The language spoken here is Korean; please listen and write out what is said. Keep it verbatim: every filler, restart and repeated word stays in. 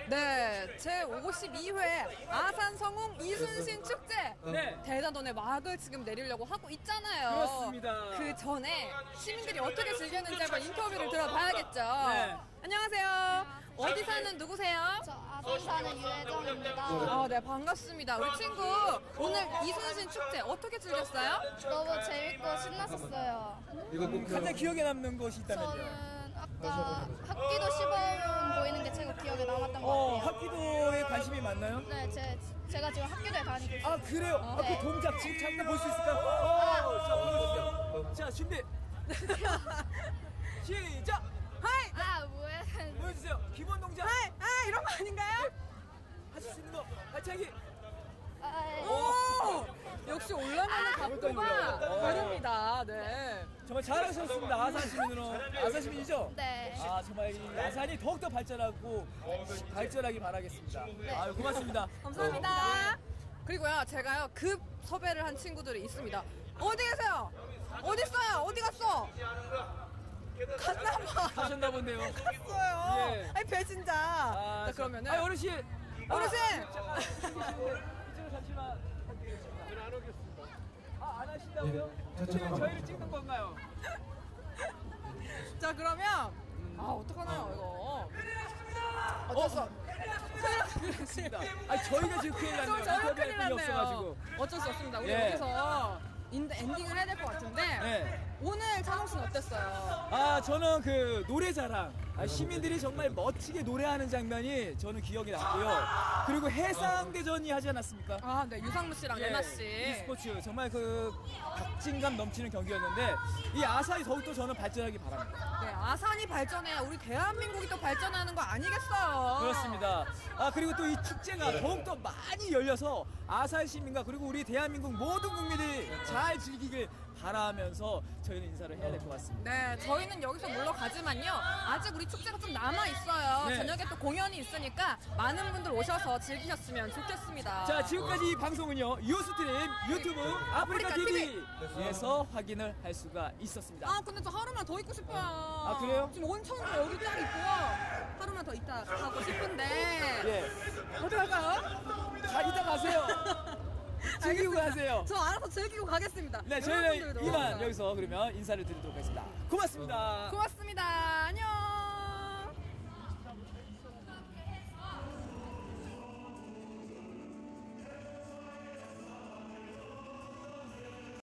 네, 제오십이 회 아산성웅 이순신 축제 네. 대단원의 막을 지금 내리려고 하고 있잖아요. 그렇습니다. 그 전에 시민들이 어떻게 즐겼는지 한번 인터뷰를 들어봐야겠죠. 네. 안녕하세요. 어디 사는 누구세요? 저 아산 사는 유혜정입니다. 아, 네, 반갑습니다. 우리 친구 오늘 이순신 축제 어떻게 즐겼어요? 너무 재밌고 신났었어요. 가장 기억에 남는 것이 있다면요? 저는 아까 합기도 시범 보이는 게 제일 기억에 남았던 것 어, 같아요. 합기도에 관심이 많나요? 네, 제, 제가 지금 합기도에 다니고 있어요. 아, 그래요? 아, 그 네. 동작 지금 잠깐 볼 수 있을까요? 어, 자, 보여주세요. 자, 준비. 시작! 하이! 아, 뭐야. 보여주세요. 기본 동작. 하이! 아, 이런 거 아닌가요? 하실 수 있는 거. 발차기. 아, 예. 오! 역시 올라가는 각도가 올라가요. 다릅니다. 네. 정말 잘하셨습니다. 아산 시민으로. 아산 시민이죠? 네. 아, 정말 이 아산이 더욱더 발전하고 발전하기 바라겠습니다. 아유, 고맙습니다. 감사합니다. 그리고요, 제가요, 급 섭외를 한 친구들이 있습니다. 어디 계세요? 어디 있어요? 어디 갔어? 갔나봐. 가셨나 본데요. 갔어요. 예. 아니, 배신자. 아, 자, 그러면은. 아, 어르신. 어르신! 아, 이쪽으로 잠시만. 저는 안 오겠습니다. 아, 안 하신다고요? 지금 저희를 찍는 건가요? 자, 그러면. 아, 어떡하나요, 이거. 어쩔 수 없. 그렇습니다. 아, 저희가 지금 큰일 났네요. 저희가 인터뷰할 큰일 분이 났네요. 없어가지고. 어쩔 수 없습니다. 우리 예. 여기서 인, 엔딩을 해야 될 것 같은데. 네. 오늘 찬홍 씨는 어땠어요? 아, 저는 그 노래자랑 아, 시민들이 정말 멋지게 노래하는 장면이 저는 기억이 났고요. 그리고 해상대전이 하지 않았습니까? 아, 네, 유상무 씨랑 예나 씨. e스포츠 정말 그 박진감 넘치는 경기였는데 이 아산이 더욱더 저는 발전하기 바랍니다. 네, 아산이 발전해야 우리 대한민국이 또 발전하는 거 아니겠어요? 그렇습니다. 아, 그리고 또 이 축제가 더욱더 많이 열려서 아산 시민과 그리고 우리 대한민국 모든 국민들이 잘 즐기길 바라면서 저희는 인사를 해야 될 것 같습니다. 네, 저희는 여기서 물러가지만요. 아직 우리 축제가 좀 남아있어요. 네. 저녁에 또 공연이 있으니까 많은 분들 오셔서 즐기셨으면 좋겠습니다. 자, 지금까지 이 방송은요 유스트림 유튜브 아프리카 티비에서 확인을 할 수가 있었습니다. 아, 근데 저 하루만 더 있고 싶어요. 아, 그래요? 지금 온천으로 여기 딱 있고요. 하루만 더 있다 가고 싶은데. 예. 어떻게 할까요? 자, 이따 가세요. 즐기고 알겠습니다. 가세요. 저 알아서 즐기고 가겠습니다. 네, 저희는 여러분들도. 이만 여기서 그러면 인사를 드리도록 하겠습니다. 고맙습니다. 고맙습니다. 안녕.